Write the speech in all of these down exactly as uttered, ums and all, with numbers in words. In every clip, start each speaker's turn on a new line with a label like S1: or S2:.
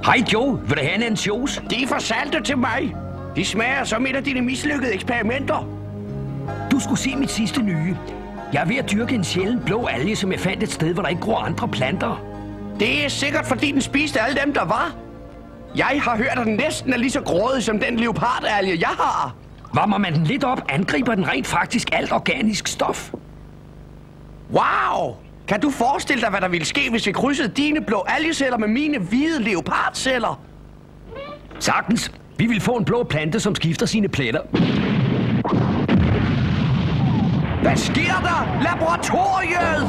S1: Hej Joe, vil du have en ansjos?
S2: De er for salte til mig. De smager som et af dine mislykkede eksperimenter.
S1: Du skulle se mit sidste nye. Jeg er ved at dyrke en sjælden blå alge, som jeg fandt et sted, hvor der ikke gror andre planter.
S2: Det er sikkert, fordi den spiste alle dem, der var. Jeg har hørt, at den næsten er lige så grådig som den leopardalge, jeg har.
S1: Varmer man den lidt op, angriber den rent faktisk alt organisk stof.
S2: Wow! Kan du forestille dig, hvad der ville ske, hvis vi krydsede dine blå algeceller med mine hvide leopardceller?
S1: Sagtens. Vi vil få en blå plante, som skifter sine pletter.
S2: Hvad sker der? Laboratoriet!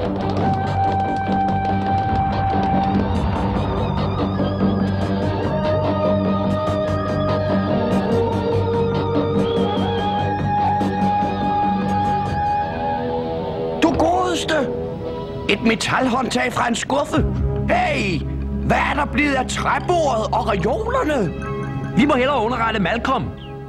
S2: Du godeste! Et metalhåndtag fra en skuffe. Hey! Hvad er der blevet af træbordet og reolerne?
S1: Vi må hellere underrette Malcolm.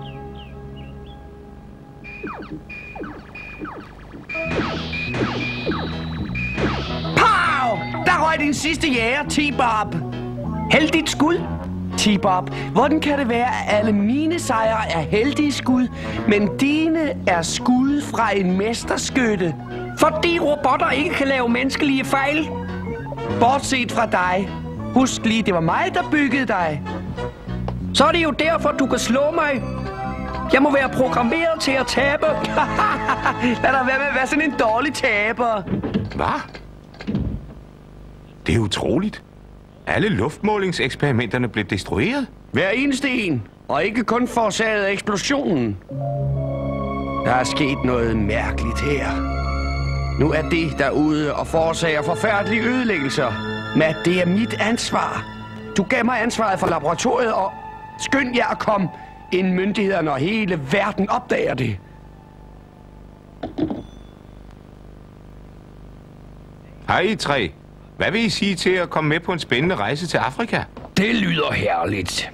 S2: Pow! Der røg din sidste jæger, T-Bob.
S1: Heldigt skud.
S2: T-Bob, hvordan kan det være, at alle mine sejre er heldige skud, men dine er skud fra en mesterskytte?
S1: Fordi robotter ikke kan lave menneskelige fejl.
S2: Bortset fra dig. Husk lige, det var mig, der byggede dig.
S1: Så er det jo derfor, du kan slå mig. Jeg må være programmeret til at tabe.
S2: Lad dig være med at være sådan en dårlig taber.
S3: Hvad? Det er utroligt. Alle luftmålingseksperimenterne blev destrueret.
S2: Hver eneste en, og ikke kun forårsaget af eksplosionen. Der er sket noget mærkeligt her. Nu er det derude og forårsager forfærdelige ødelæggelser. Matt, det er mit ansvar. Du gav mig ansvaret for laboratoriet, og skynd jer at komme, inden myndighederne og hele verden opdager det.
S3: Hej I tre. Hvad vil I sige til at komme med på en spændende rejse til Afrika?
S1: Det lyder herligt.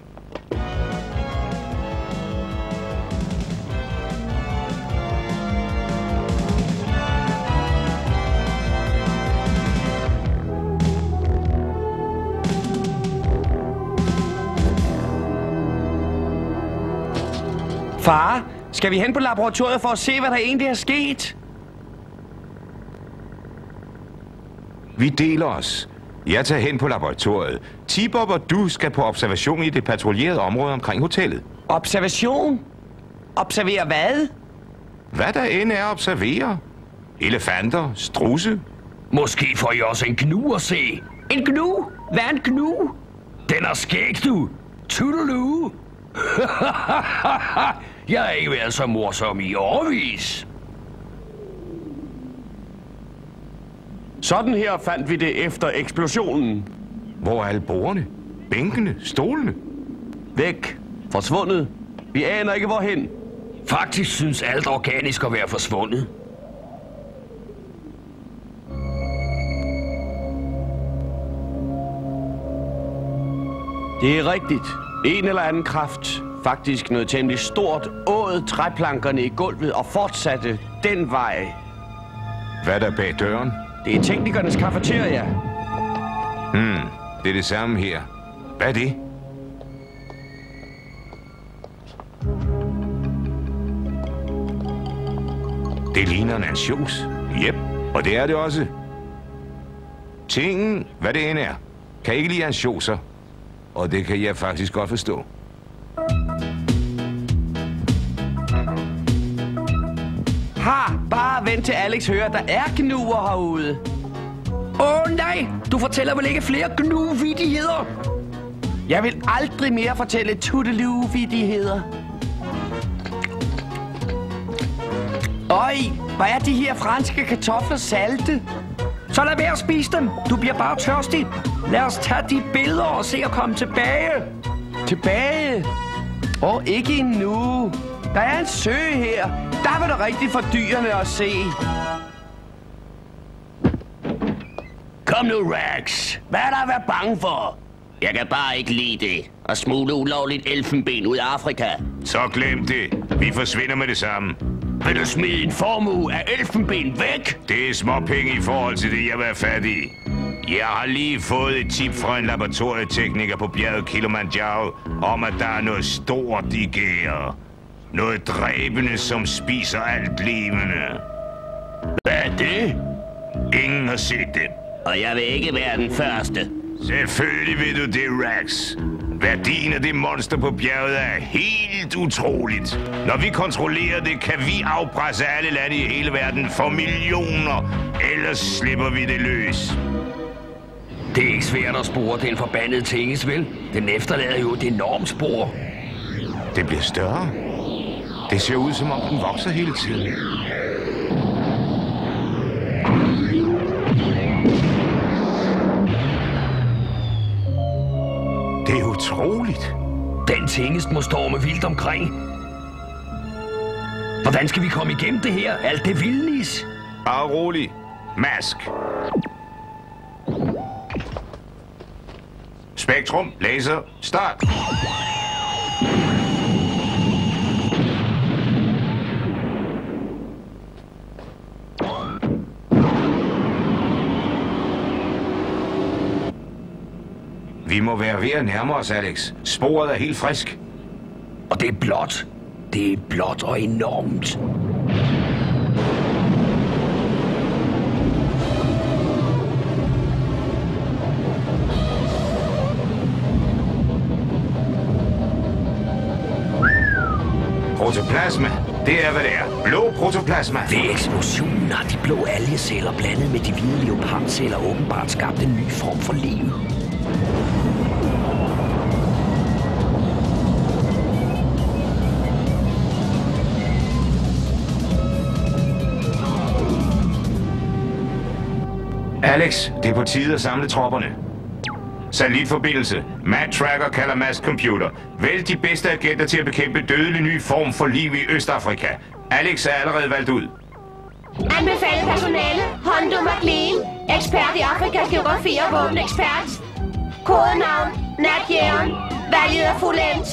S2: Far, skal vi hen på laboratoriet for at se, hvad der egentlig er sket?
S3: Vi deler os. Jeg tager hen på laboratoriet. T-Bob og du skal på observation i det patruljerede område omkring hotellet.
S2: Observation? Observere hvad?
S3: Hvad der end er at observere. Elefanter, strudse.
S1: Måske får I også en gnu at se. En gnu? Hvad er en gnu? Den er skæg, du. Toodaloo. Jeg har ikke været så morsom i årevis.
S2: Sådan her fandt vi det efter eksplosionen.
S3: Hvor er alle bordene? Bænkene? Stolene?
S2: Væk. Forsvundet. Vi aner ikke hvorhen.
S1: Faktisk synes alt organisk at være forsvundet.
S2: Det er rigtigt. En eller anden kraft, faktisk noget temmelig stort, åd træplankerne i gulvet og fortsatte den vej.
S3: Hvad er der bag døren?
S2: Det er teknikernes kafeteria.
S3: Hmm, det er det samme her. Hvad er det? Det ligner en ansjos. Jep, og det er det også. Tingen, hvad det end er, kan ikke lide ansjoser. Og det kan jeg faktisk godt forstå.
S2: Ha! Bare vent til Alex hører, der er gnuer herude.
S1: Åh oh, nej! Du fortæller vel ikke flere gnu-vittigheder?
S2: Jeg vil aldrig mere fortælle toodaloo-vittigheder. Øj, hvad er de her franske kartofler salte?
S1: Så lad være at spise dem. Du bliver bare tørstig. Lad os tage de billeder og se at komme tilbage.
S2: Tilbage? Åh, oh, ikke endnu. Der er en sø her. Der vil det rigtig for dyrene at se.
S4: Kom nu, Rax. Hvad er der at være bange for? Jeg kan bare ikke lide det. At smule ulovligt elfenben ud af Afrika.
S3: Så glem det. Vi forsvinder med det samme.
S4: Vil du smide en formue af elfenben væk?
S3: Det er småpenge i forhold til det, jeg vil have fat i. Jeg har lige fået et tip fra en laboratorietekniker på bjerget Kilimanjaro om, at der er noget stort i gære. Noget dræbende, som spiser alt levende.
S4: Hvad er det?
S3: Ingen har set det.
S4: Og jeg vil ikke være den første.
S3: Selvfølgelig ved du det, Rax. Værdien af det monster på bjerget er helt utroligt. Når vi kontrollerer det, kan vi afpresse alle lande i hele verden for millioner. Ellers slipper vi det løs.
S1: Det er ikke svært at spore den forbandede tinges, vel? Den efterlader jo et enormt spor.
S3: Det bliver større. Det ser ud, som om den vokser hele tiden. Det er utroligt.
S1: Den tingest må storme vildt omkring. Hvordan skal vi komme igennem det her? Alt det vildnis.
S3: Bare rolig. Mask. Spektrum, laser, start. Vi må være ved at nærme os, Alex. Sporet er helt frisk.
S1: Og det er blåt. Det er blåt og enormt.
S3: Protoplasma. Det er, hvad det er. Blå protoplasma.
S1: Ved eksplosionen har de blå algeceller blandet med de hvide leopardceller åbenbart skabt en ny form for liv.
S3: Alex, det er på tide at samle tropperne. Satellitforbindelse. Mad Tracker kalder Mass Computer. Vælg de bedste agenter til at bekæmpe dødelig ny form for liv i Østafrika. Alex er allerede valgt ud.
S5: Anbefalet personale. Hondo McLean. Ekspert i Afrikas geografi og våbenekspert. Kodenavn. Natjæren. Valget er fuldendt.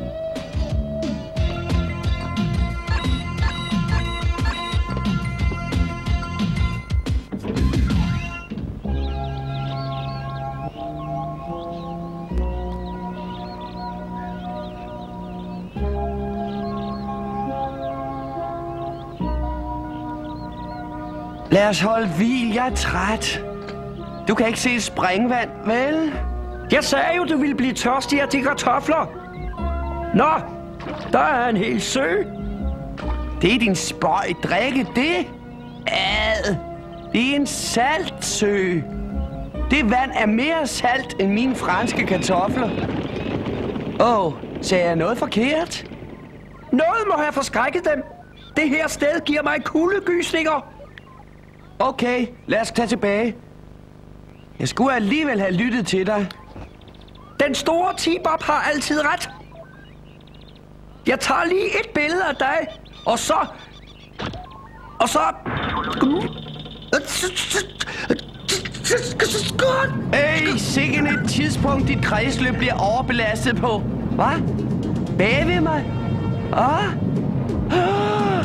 S2: Lad os holde hvil, jeg er træt. Du kan ikke se springvand, vel?
S1: Jeg sagde jo, du ville blive tørstig af de kartofler. Nå, der er en hel sø.
S2: Det er din spøj. Drikke det? Ad. Det er en saltsø. Det vand er mere salt end mine franske kartofler. Åh, oh, sagde jeg noget forkert?
S1: Noget må have forskrækket dem. Det her sted giver mig kuldegysninger.
S2: Okay, lad os tage tilbage. Jeg skulle alligevel have lyttet til dig.
S1: Den store T-Bob har altid ret. Jeg tager lige et billede af dig, og så... Og så...
S2: Hey, sikken et tidspunkt, dit kredsløb bliver overbelastet på. Hvad? Bag ved mig? Ah? Ah?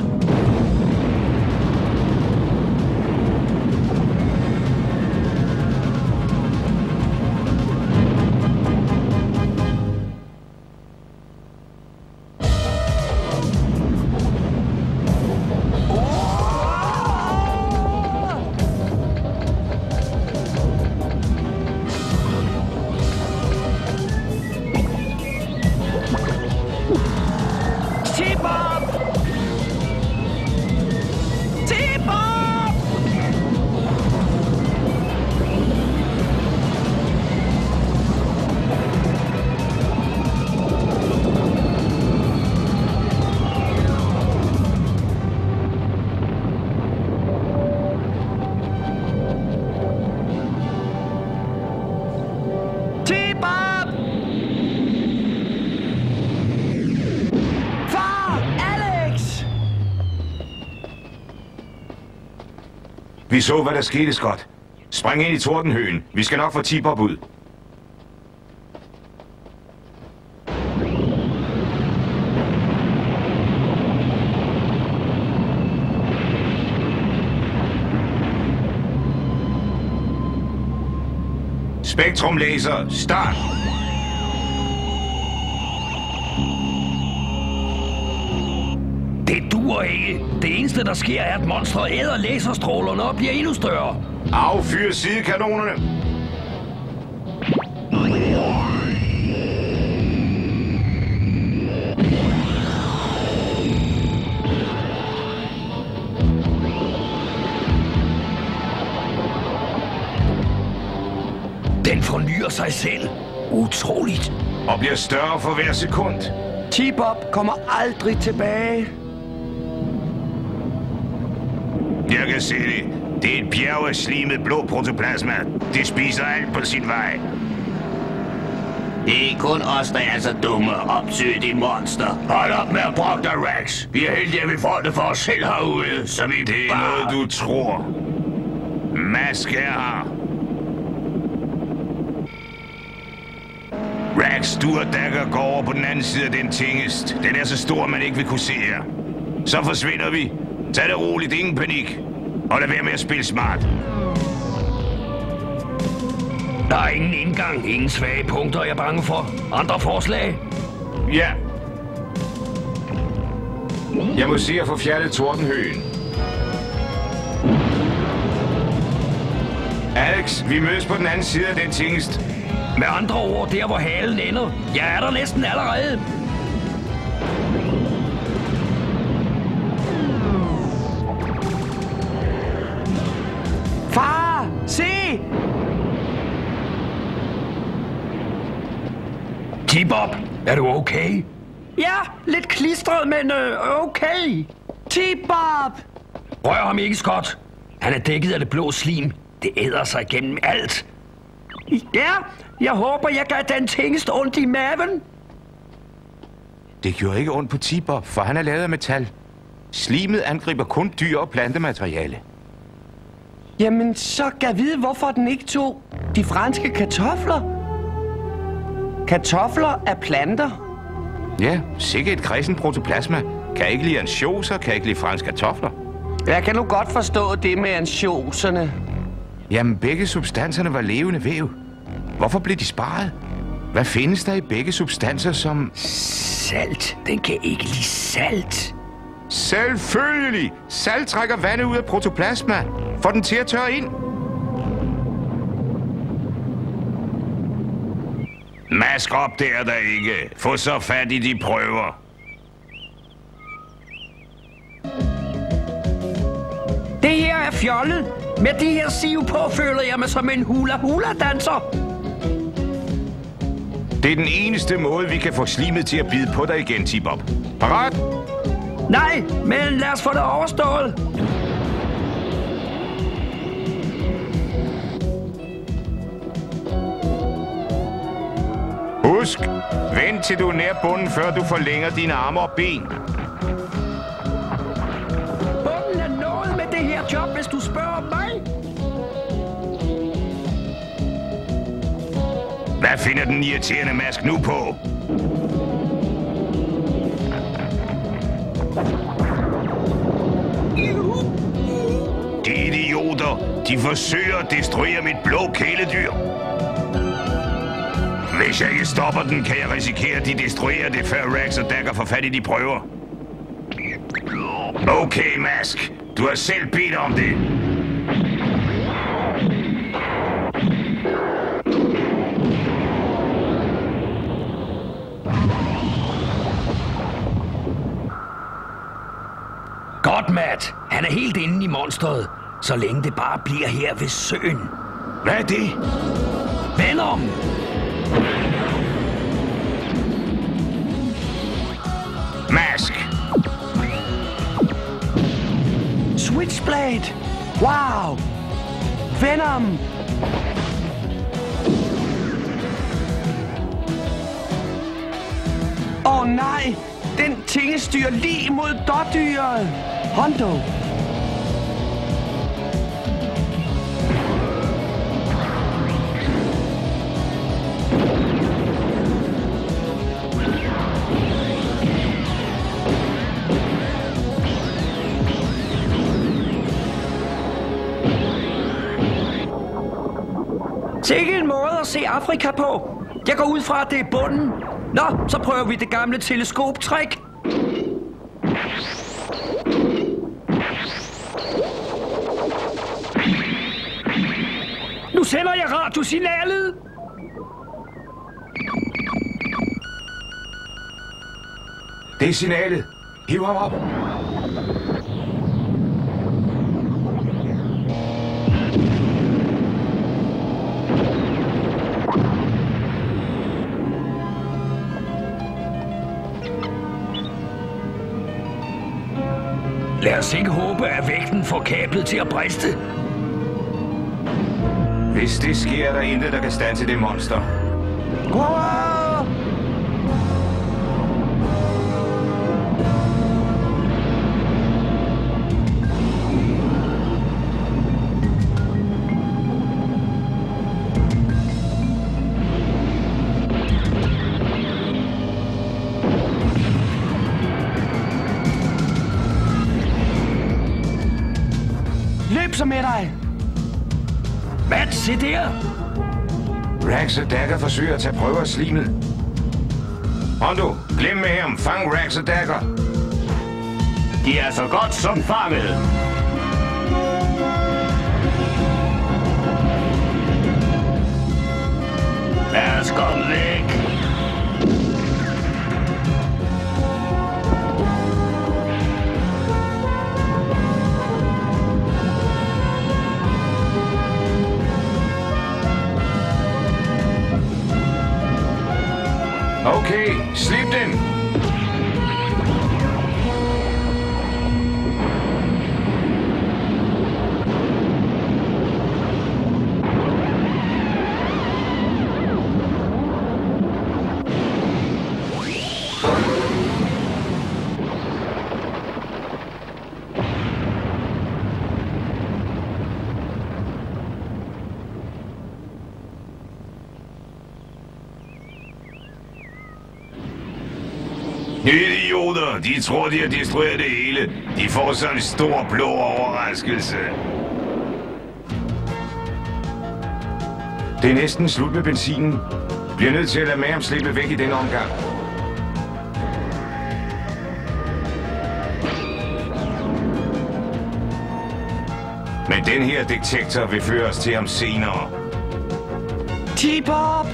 S3: Vi så, hvad der skete, Scott. Spring ind i tordenhøen. Vi skal nok få T-Bob ud. Spektrumlaser, start!
S1: Det duer ikke. Det eneste, der sker, er, at monstret æder laserstrålerne og bliver endnu større.
S3: Affyr sidekanonerne!
S1: Den fornyer sig selv. Utroligt.
S3: Og bliver større for hver sekund.
S2: T-Bob kommer aldrig tilbage.
S3: Jeg kan se det. Det er et bjerg af slimet blå protoplasma. Det spiser alt på sin vej.
S4: Det er kun os, der er så dumme og opsøge de monster. Hold op med at brokke dig, Rex. Vi er heldige, at vi får det for os selv herude, så vi
S3: Det er
S4: bare...
S3: noget, du tror. Mask er her. Rex, du og Dagger går over på den anden side af den tingest. Den er så stor, man ikke vil kunne se her. Så forsvinder vi. Tag det roligt, ingen panik. Og lad være med at spille smart.
S1: Der er ingen indgang, ingen svage punkter, jeg er bange for. Andre forslag?
S3: Ja. Jeg må se at få fjernet tordenhøen. Alex, vi mødes på den anden side af den tingest.
S1: Med andre ord, der hvor halen ender. Jeg er der næsten allerede.
S2: Far, se!
S1: T-Bob, er du okay? Ja, lidt klistret, men øh, okay.
S2: T-Bob!
S1: Rør ham ikke, Scott. Han er dækket af det blå slim. Det æder sig gennem alt. Ja, jeg håber, jeg gav den tingest ondt i maven.
S3: Det gjorde ikke ondt på T-Bob, for han er lavet af metal. Slimet angriber kun dyr og plantemateriale.
S2: Jamen, så kan vide, hvorfor den ikke tog de franske kartofler. Kartofler er planter.
S3: Ja, sikkert et kredsen protoplasma. Kan ikke lide ansjoser, kan ikke lide franske kartofler.
S2: Jeg kan nu godt forstå det med ansjoserne.
S3: Jamen, begge substanserne var levende væv. Hvorfor blev de sparet? Hvad findes der i begge substanser som...
S1: Salt. Den kan ikke lide salt.
S3: Selvfølgelig! Salt trækker vandet ud af protoplasma. Får den til at tørre ind. Mask op der, der ikke. Få så fat i de prøver.
S1: Det her er fjollet. Med de her siv på føler jeg mig som en hula-hula-danser.
S3: Det er den eneste måde, vi kan få slimet til at bide på dig igen, T-Bob. Parat?
S1: Nej, men lad os få det overstået.
S3: Husk, vent til du er nær bunden, før du forlænger dine arme og ben.
S1: Bunden er noget med det her job, hvis du spørger mig.
S3: Hvad finder den irriterende mask nu på? De idioter, de forsøger at destruere mit blå kæledyr. Hvis jeg ikke stopper den, kan jeg risikere, at de destruerer det, før Rex og Dagger får fat i de prøver. Okay, Mask. Du har selv bedt om det.
S1: Godt, Matt. Han er helt inde i monstret, så længe det bare bliver her ved søen.
S3: Hvad er det?
S1: Venom!
S3: Mask!
S2: Switchblade! Wow! Venom! Åh oh, nej! Den tinge styrer lige mod dårdyret! Hondo!
S1: Sikke en måde at se Afrika på. Jeg går ud fra, at det er bunden. Nå, så prøver vi det gamle teleskoptrik. Nu sender jeg radiosignalet.
S3: Det er signalet. Hiv ham op.
S1: Lad os ikke håbe, at vægten får kablet til at briste.
S3: Hvis det sker, er der intet, der kan standse det monster.
S2: Wow! Løb så med dig!
S1: Hvad? Se der!
S3: Rax og Dagger forsøger at tage prøver af slimet. Hondo, glem med ham. Fang Rax og Dagger.
S4: De er så godt som fanget. Lad os komme væk.
S3: Okay, slip den. Idioter, de tror, de har destrueret det hele. De får så en stor blå overraskelse. Det er næsten slut med benzinen. Bliver nødt til at lade Ma'am slippe væk i denne omgang. Men den her detektor vil føre os til ham senere.
S2: T-Bob!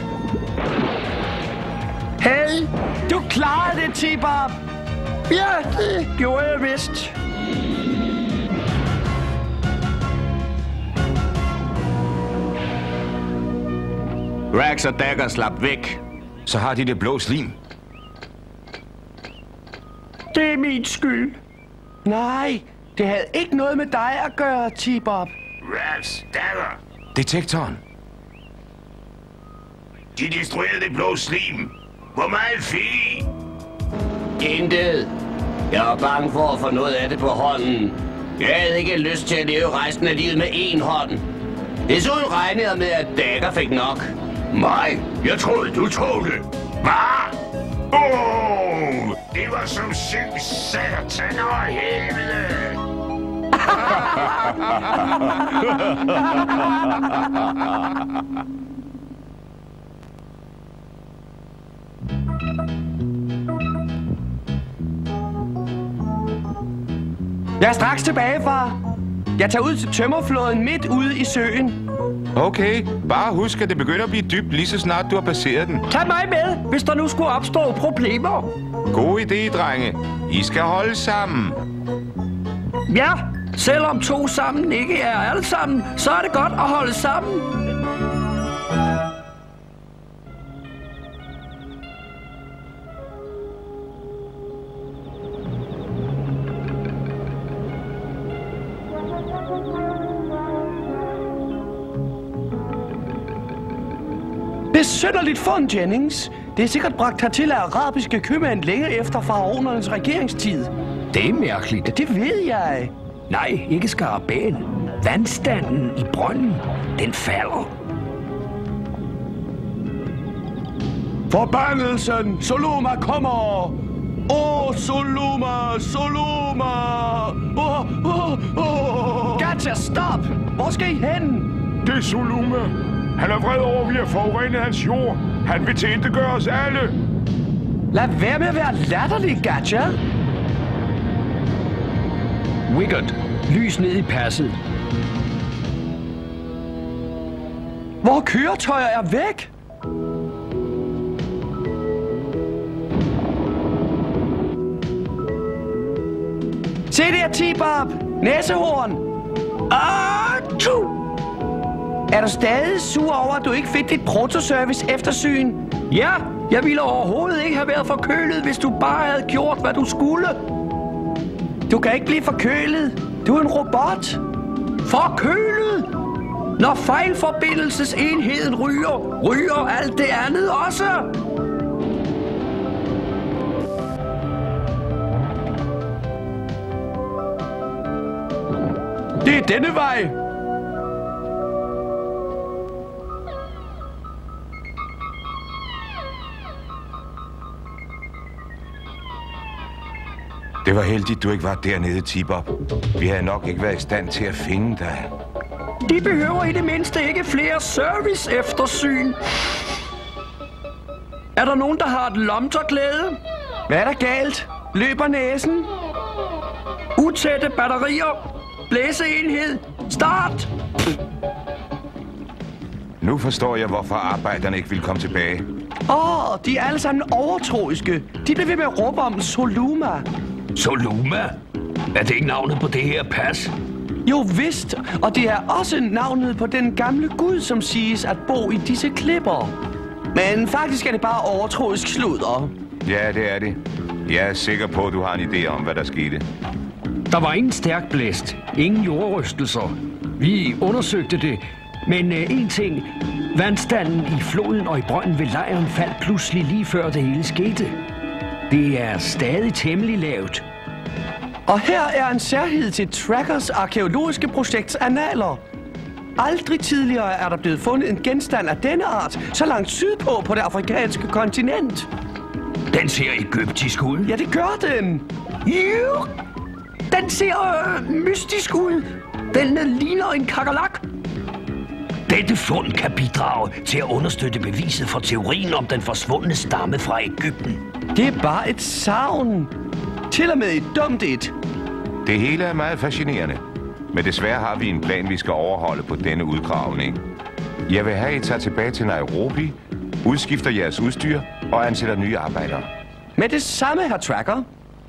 S1: Hey!
S2: Du klarede det, T-Bob!
S1: Ja, det gjorde jeg vist.
S4: Rax og Dagger slap væk.
S3: Så har de det blå slim.
S1: Det er min skyld.
S2: Nej, det havde ikke noget med dig at gøre, T-Bob.
S3: Rax, Dagger. Detektoren. De destruerede det blå slim. Hvor meget fik I?
S4: Intet. Jeg var bange for at få noget af det på hånden. Jeg havde ikke lyst til at leve resten af livet med én hånd. Desuden regnede jeg med, at Dagger fik nok.
S3: Mig? Jeg troede, du tog det. Hvad? Åh, oh, det var som syg satan og helvede.
S2: Jeg er straks tilbage, far. Jeg tager ud til tømmerflåden midt ude i søen.
S6: Okay, bare husk, at det begynder at blive dybt, lige så snart du har passeret den.
S1: Tag mig med, hvis der nu skulle opstå problemer.
S6: God idé, drenge. I skal holde sammen.
S1: Ja, selvom to sammen ikke er alle sammen, så er det godt at holde sammen.
S2: Det er synderligt fund, Jennings. Det er sikkert bragt hertil af arabiske købmænd længe efter faraonernes regeringstid.
S1: Det er mærkeligt.
S2: Det ved jeg.
S1: Nej, ikke skarabæen. Vandstanden i brønden, den falder.
S2: Forbandelsen! Soloma kommer! Åh, oh, Soloma! Soloma! Åh, åh, åh! Gotcha, stop! Hvor skal I hen?
S6: Det er Soloma.
S7: Han er vred over, at vi har forurenet hans jord. Han vil tilintetgøre os alle.
S2: Lad være med at være latterlig, Gadja.
S1: Wiggert, lys ned i passet.
S2: Hvor køretøjer er væk? Se der, T-Bob! Næsehorn! Atju! Er du stadig sur over, at du ikke fik dit protoservice eftersyn?
S1: Ja, jeg ville overhovedet ikke have været forkølet, hvis du bare havde gjort, hvad du skulle.
S2: Du kan ikke blive forkølet. Du er en robot.
S1: Forkølet? Når fejlforbindelsesenheden ryger, ryger alt det andet også.
S2: Det er denne vej.
S3: Det var heldigt, du ikke var dernede, T-Bob. Vi havde nok ikke været i stand til at finde dig.
S1: De behøver i det mindste ikke flere service-eftersyn. Er der nogen, der har et lomterklæde?
S2: Hvad er der galt? Løber næsen?
S1: Utætte batterier. Blæseenhed. Start!
S3: Nu forstår jeg, hvorfor arbejderne ikke vil komme tilbage.
S2: Åh, oh, de er alle sammen overtroiske. De bliver ved med at råbe om Soluma.
S1: Soluma? Er det ikke navnet på det her pas?
S2: Jo vist, og det er også navnet på den gamle gud, som siges at bo i disse klipper. Men faktisk er det bare overtroisk sludder.
S3: Ja, det er det. Jeg er sikker på, at du har en idé om, hvad der skete.
S1: Der var ingen stærk blæst. Ingen jordrystelser. Vi undersøgte det. Men øh, en ting. Vandstanden i floden og i brønden ved lejren faldt pludselig lige før det hele skete. Det er stadig temmelig lavt.
S2: Og her er en særhed til Trackers arkæologiske projekts annaler. Aldrig tidligere er der blevet fundet en genstand af denne art så langt sydpå på det afrikanske kontinent.
S1: Den ser egyptisk ud.
S2: Ja, det gør den.
S1: Jo, den ser øh, mystisk ud. Den øh, ligner en kakerlak. Dette fund kan bidrage til at understøtte beviset for teorien om den forsvundne stamme fra Egypten.
S2: Det er bare et savn. Til og med et dumt et.
S3: Det hele er meget fascinerende. Men desværre har vi en plan, vi skal overholde på denne udgravning. Jeg vil have, at I tager tilbage til Nairobi, udskifter jeres udstyr og ansætter nye arbejdere.
S2: Med det samme, herr Tracker.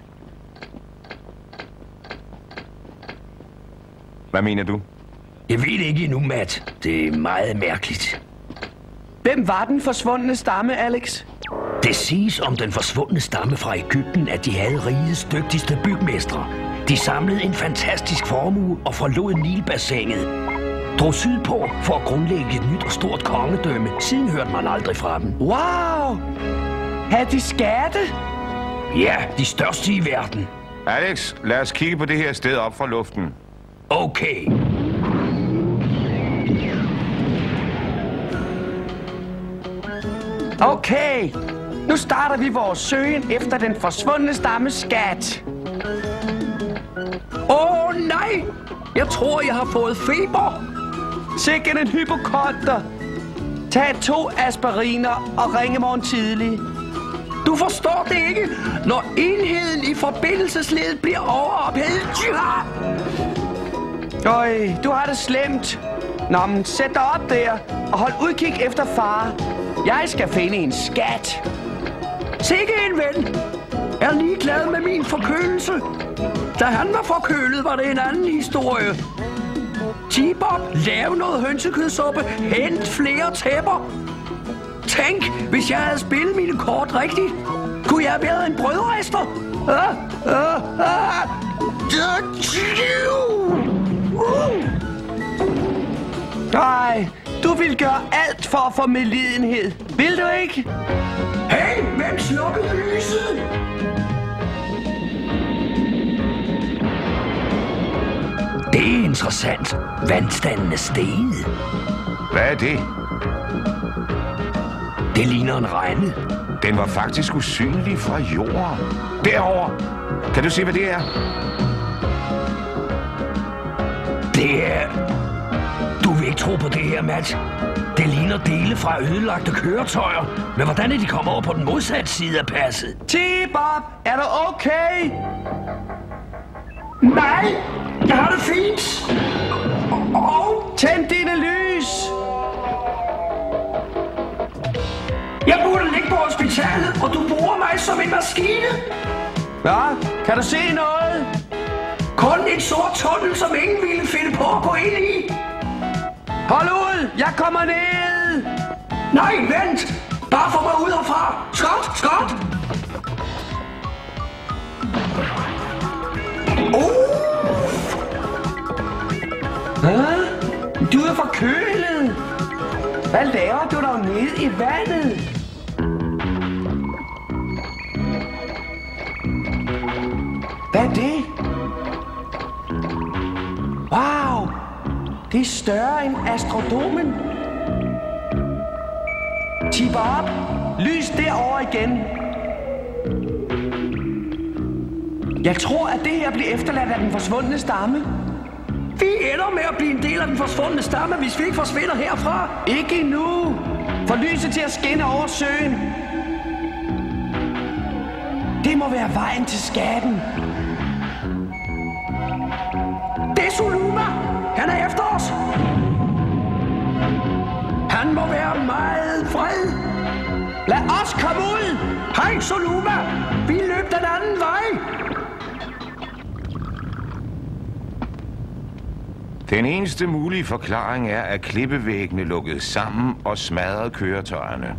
S3: Hvad mener du?
S1: Jeg ved det ikke endnu, Matt. Det er meget mærkeligt.
S2: Hvem var den forsvundne stamme, Alex?
S1: Det siges om den forsvundne stamme fra Egypten, at de havde rigets dygtigste bygmestre. De samlede en fantastisk formue og forlod Nilbassinet. Drog sydpå for at grundlægge et nyt og stort kongedømme. Siden hørte man aldrig fra dem.
S2: Wow! Havde de skatte?
S1: Ja, de største i verden.
S3: Alex, lad os kigge på det her sted op fra luften.
S1: Okay.
S2: Okay, nu starter vi vores søgen efter den forsvundne stammes skat.
S1: Åh oh, nej! Jeg tror, jeg har fået feber.
S2: Sikken en hypokonter. Tag to aspiriner og ring i morgen tidlig.
S1: Du forstår det ikke, når enheden i forbindelsesledet bliver overophedet. Ja!
S2: Øj, du har det slemt. Nå, men sæt dig op der og hold udkig efter far. Jeg skal finde en skat.
S1: Sikke en ven. Jeg er ligeglad med min forkølelse. Da han var forkølet, var det en anden historie. T-Bob, lav noget hønsekødsuppe. Hent flere tæpper. Tænk, hvis jeg havde spillet mine kort rigtigt. Kunne jeg have været en brødrester? Ah, ah, ah.
S2: Nej, du vil gøre alt for at få medlidenhed. Vil du ikke?
S1: Hey, hvem slukkede lyset? Det er interessant. Vandstanden er steget.
S3: Hvad er det?
S1: Det ligner en regne.
S3: Den var faktisk usynlig fra jorden. Derovre. Kan du se, hvad det er?
S1: Det er... Du ved ikke tro på det her, Matt. Det ligner dele fra ødelagte køretøjer. Men hvordan er de kommet over på den modsatte side af passet?
S2: T-Bob, er du okay?
S1: Nej, jeg har det fint. Og
S2: tænd dine lys.
S1: Jeg burde ligge på hospitalet, og du bruger mig som en maskine.
S2: Ja, kan du se noget?
S1: Kun en sort tunnel, som ingen ville finde på at gå ind i.
S2: Hold ud, jeg kommer ned.
S1: Nej, vent. Bare få mig ud herfra. Scott, Scott.
S2: Uh. Hæ? Du er forkølet. Hvad laver du der nede i vandet? Hvad er det? Wow! Det er større end Astrodomen. T-Bob, lys derovre igen. Jeg tror, at det her bliver efterladt af den forsvundne stamme.
S1: Vi ender med at blive en del af den forsvundne stamme, hvis vi ikke forsvinder herfra.
S2: Ikke endnu. Få lyset til at skinne over søen. Det må være vejen til skatten.
S1: Det er Soluma. Han er efter os. Han må være meget vred.
S2: Lad os komme ud.
S1: Hej, Soluma. Vi løb den anden vej.
S3: Den eneste mulige forklaring er, at klippevæggene lukkede sammen og smadrede køretøjerne.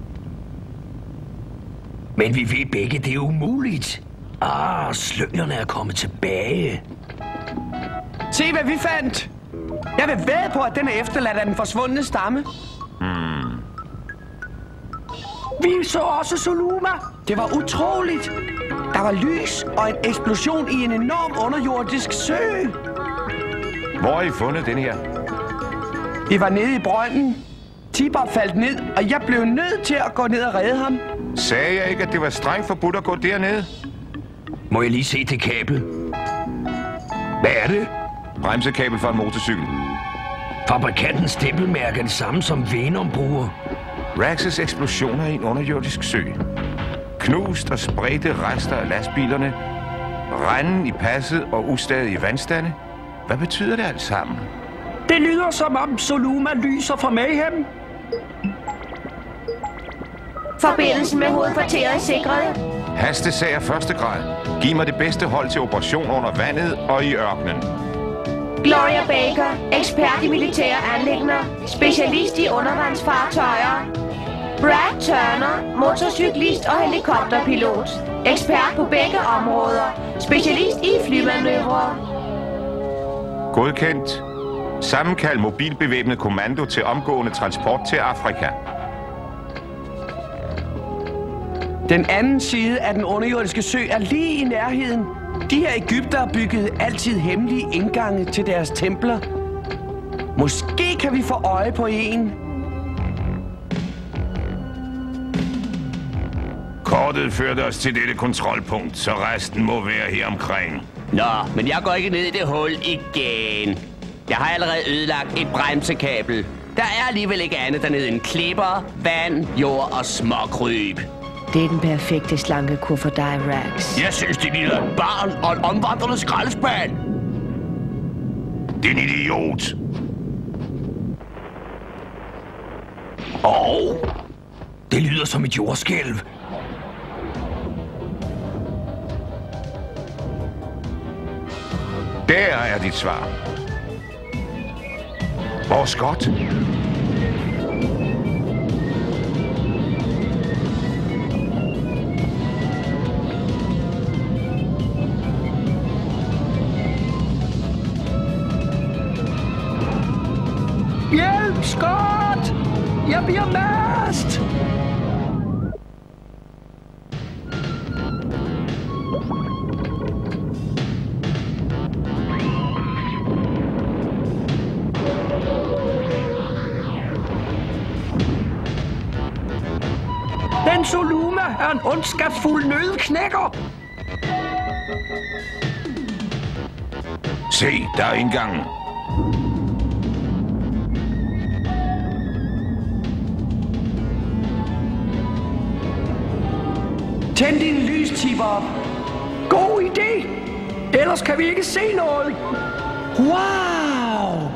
S1: Men vi ved begge, det er umuligt. Ah, slyngerne er kommet tilbage.
S2: Se, hvad vi fandt. Jeg vil vædde på, at den er efterladt af den forsvundne stamme.
S3: Hmm.
S1: Vi så også Soluma.
S2: Det var utroligt. Der var lys og en eksplosion i en enorm underjordisk sø.
S3: Hvor har I fundet den her?
S2: Vi var nede i brønden. T-Bob faldt ned, og jeg blev nødt til at gå ned og redde ham.
S3: Sagde jeg ikke, at det var strengt forbudt at gå dernede?
S1: Må jeg lige se det kabel? Hvad er det?
S3: Bremsekabel for en motorcykel.
S1: Fabrikantens stempelmærke er det samme som Venom bruger.
S3: Rax's eksplosioner i en underjordisk sø. Knust og spredte rester af lastbilerne. Randen i passet og ustadige vandstande. Hvad betyder det alt sammen?
S1: Det lyder som om Soluma lyser for Mayhem.
S5: Forbindelsen med hovedkvarteret er sikret.
S3: Hastesag af første grad. Giv mig det bedste hold til operation under vandet og i ørkenen.
S5: Gloria Baker, ekspert i militære anliggender, specialist i undervandsfartøjer. Brad Turner, motorcyklist og helikopterpilot. Ekspert på begge områder. Specialist i flymanøvrer.
S3: Godkendt. Sammenkald mobilbevæbnet kommando til omgående transport til Afrika.
S2: Den anden side af den underjordiske sø er lige i nærheden. De her egyptere byggede altid hemmelige indgange til deres templer. Måske kan vi få øje på en.
S3: Kortet førte os til dette kontrolpunkt, så resten må være her omkring.
S4: Nå, men jeg går ikke ned i det hul igen. Jeg har allerede ødelagt et bremsekabel. Der er alligevel ikke andet dernede end klipper, vand, jord og småkryb.
S8: Det er den perfekte slankekur for dig, Rax.
S4: Jeg synes, det ligner et barn og en omvandrende skraldespand.
S3: Din idiot!
S1: Og det lyder som et jordskælv.
S3: Der er dit svar. Hvor er Scott?
S1: Hjælp, Scott! Jeg bliver mast! Den Soluma er en ondskabsfuld nødknækker.
S3: Se, der er indgangen.
S1: Tænd din lys, T-Bob. God idé. Ellers kan vi ikke se noget. Wow!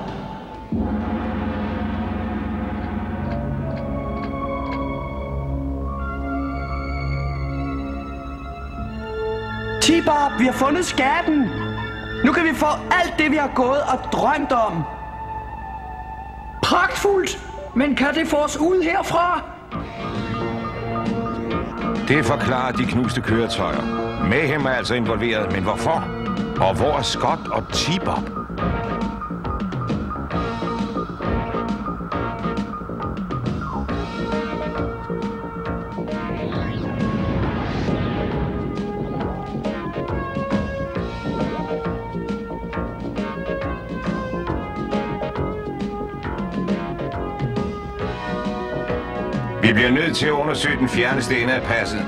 S1: T-Bob, vi har fundet skatten. Nu kan vi få alt det, vi har gået og drømt om. Pragtfuldt. Men kan det få os ud herfra?
S6: Det forklarer de knuste køretøjer. Mayhem er altså involveret, men hvorfor? Og hvor er Scott og T-Bob? Vi bliver nødt til at undersøge den fjerneste ende af passet.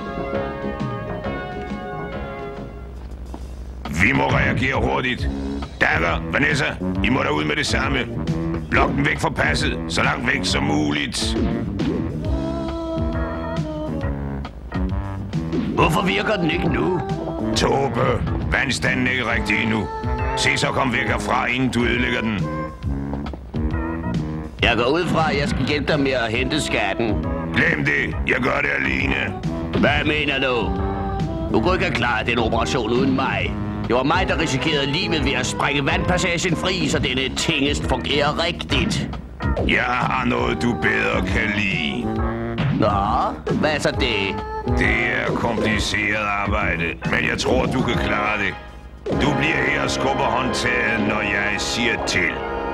S3: Vi må reagere hurtigt. Dagger, Vanessa, I må derud med det samme. Blok den væk fra passet, så langt væk som muligt.
S4: Hvorfor virker den ikke nu?
S3: Tåbe, vandstanden er ikke rigtig endnu. Se så kom væk herfra, inden du ødelægger den.
S4: Jeg går ud fra, at jeg skal hjælpe dig med at hente skatten.
S3: Glem det. Jeg gør det alene.
S4: Hvad mener du? Du kunne ikke have klaret den operation uden mig. Det var mig, der risikerede livet ved at sprænge vandpassagen fri, så denne tingest fungerer rigtigt.
S3: Jeg har noget, du bedre kan lide.
S4: Nå, hvad er så det?
S3: Det er kompliceret arbejde, men jeg tror, du kan klare det. Du bliver her og skubber håndtaget, når jeg siger til.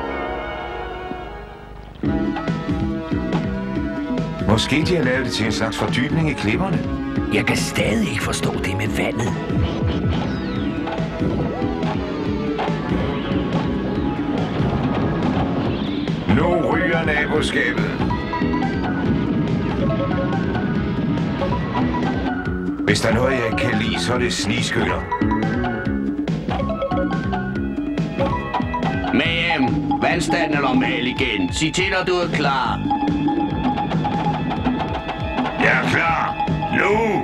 S6: Måske de har lavet det til en slags fordybning i klipperne.
S1: Jeg kan stadig ikke forstå det med vandet.
S6: Nu ryger naboskabet. Hvis der er noget, jeg ikke kan lide, så er det snigskytter.
S4: Mayhem, vandstanden er normal igen. Sig til, når du er klar.
S3: Jeg er klar. Nu!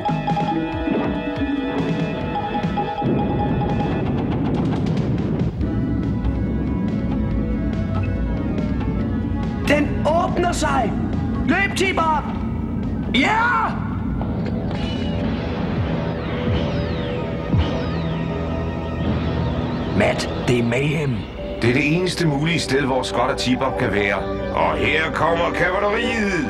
S1: Den åbner sig. Løb, T-Bob. Ja! Matt, det er Mayhem.
S6: Det er det eneste mulige sted, hvor Scott og T-Bob kan være.
S3: Og her kommer kavaleriet.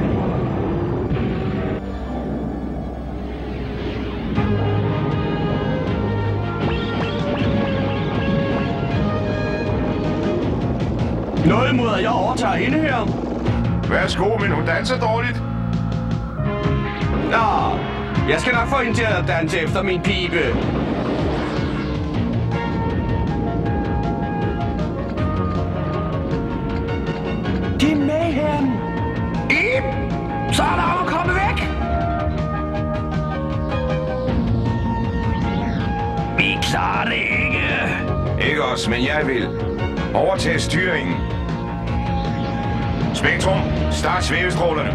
S2: Noget imod, at jeg overtager hende her.
S6: Værsgo, men hun danser dårligt.
S2: Nå, jeg skal nok få hende til at danse efter min pibe.
S1: Det er Mayhem. Ip! Så er der om at komme væk. Vi klarer det ikke.
S6: Ikke os, men jeg vil. Overtag styringen. Spektrum, start svævestrålerne.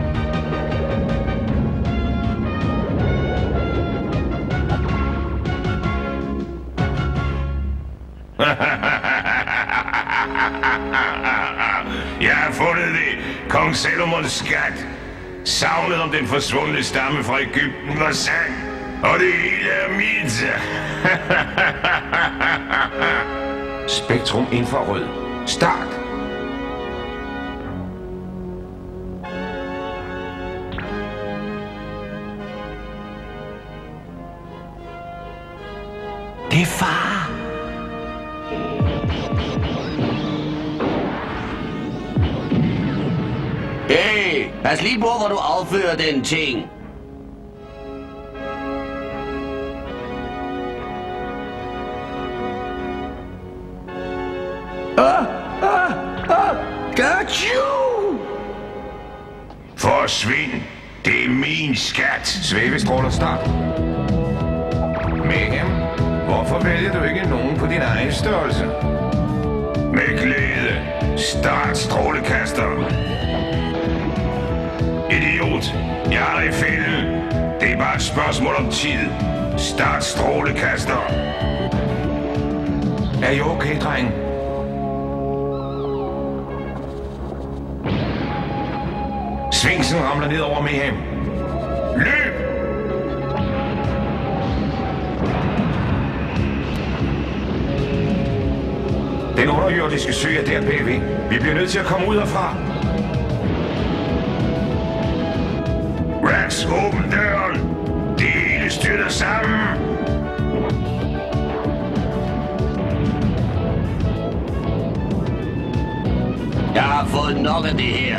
S3: Jeg har fundet det. Kong Salomons skat. Savnet om den forsvundne stamme fra Egypten var sand. Og det hele er mit.
S6: Spektrum infrarød. Start.
S1: Det er far.
S4: Hey, pas lige på, hvor du affører den ting.
S1: Ah, ah, ah, got you!
S3: Forsvind. Det er min skat.
S6: Svævestråler start. Mayhem, hvorfor vælger du ikke nogen på din egen størrelse?
S3: Med glæde. Start strålekaster. Idiot. Jeg er i fælden. Det Det er bare et spørgsmål om tid. Start strålekaster.
S6: Er I okay, dreng? Svingsen ramler ned over Mayhem.
S3: Løb!
S6: Den underjordiske sø er der bagved. Vi bliver nødt til at komme ud herfra.
S3: Rax, åbn døren! Det hele styrter sammen!
S4: Jeg har fået nok af det her.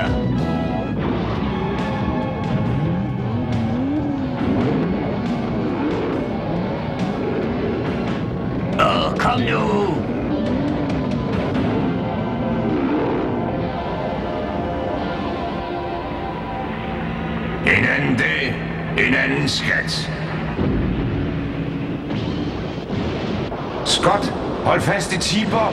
S4: Åh, kom nu!
S3: En anden dag, en anden skat.
S6: Scott, hold fast i T-Bob.